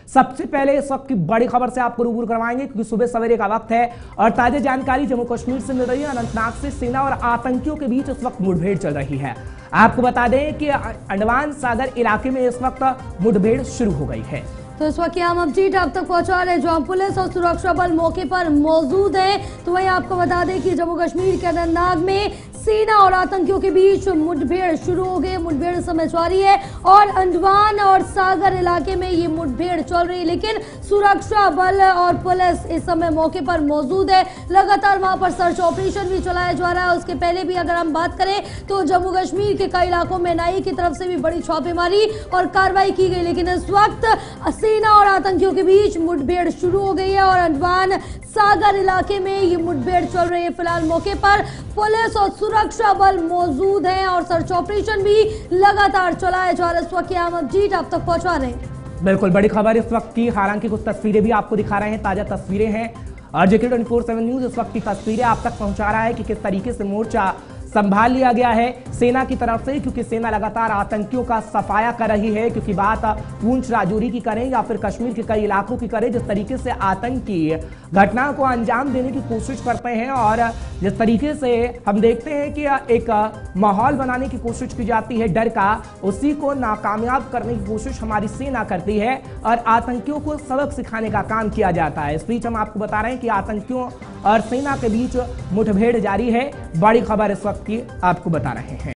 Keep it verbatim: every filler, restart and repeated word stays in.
सबसे पहले इस वक्त की बड़ी खबर से आपको रूबरू करवाएंगे क्योंकि सुबह सवेरे का वक्त है और ताजा जानकारी जम्मू कश्मीर से मिल रही है। अनंतनाग से सेना और आतंकियों के बीच इस वक्त मुठभेड़ चल रही है। आपको बता दें कि अंडमान सागर इलाके में इस वक्त मुठभेड़ शुरू हो गई है। तो इस वक्त हम अपडेट आप तक पहुंचा रहे हैं जहां पुलिस और सुरक्षा बल मौके पर मौजूद है। तो वहीं आपको बता दें कि जम्मू कश्मीर के अनंतनाग में सेना और आतंकियों के बीच मुठभेड़ शुरू हो गई। मुठभेड़ समय जारी है और अंडमान और सागर इलाके में ये मुठभेड़ चल रही है, लेकिन सुरक्षा बल और पुलिस इस समय मौके पर मौजूद है। लगातार वहां पर सर्च ऑपरेशन भी चलाया जा रहा है। उसके पहले भी अगर हम बात करें तो जम्मू कश्मीर के कई इलाकों में एनआईए की तरफ से भी बड़ी छापेमारी और कार्रवाई की गई, लेकिन इस वक्त सेना और आतंकियों के बीच मुठभेड़ शुरू हो गई है और अंडमान सागर इलाके में ये मुठभेड़ चल रही है। फिलहाल मौके पर पुलिस और सुरक्षा बल मौजूद हैं और सर्च ऑपरेशन भी लगातार चलाया जा रहा है। इस वक्त हम अपडेट आप तक पहुंचा रहे हैं। बिल्कुल बड़ी खबर इस वक्त की, हालांकि कुछ तस्वीरें भी आपको दिखा रहे हैं, ताजा तस्वीरें हैं और JK twenty four seven news इस वक्त की तस्वीरें आप तक पहुंचा रहा है कि किस तरीके से मोर्चा संभाल लिया गया है सेना की तरफ से, क्योंकि सेना लगातार आतंकियों का सफाया कर रही है। क्योंकि बात पूंछ राजौरी की करें या फिर कश्मीर के कई इलाकों की करें, जिस तरीके से आतंकी घटना को अंजाम देने की कोशिश करते हैं और जिस तरीके से हम देखते हैं कि एक माहौल बनाने की कोशिश की जाती है डर का, उसी को नाकामयाब करने की कोशिश हमारी सेना करती है और आतंकियों को सबक सिखाने का काम किया जाता है। इस बीच हम आपको बता रहे हैं कि आतंकियों और सेना के बीच मुठभेड़ जारी है। बड़ी खबर इस वक्त की आपको बता रहे हैं।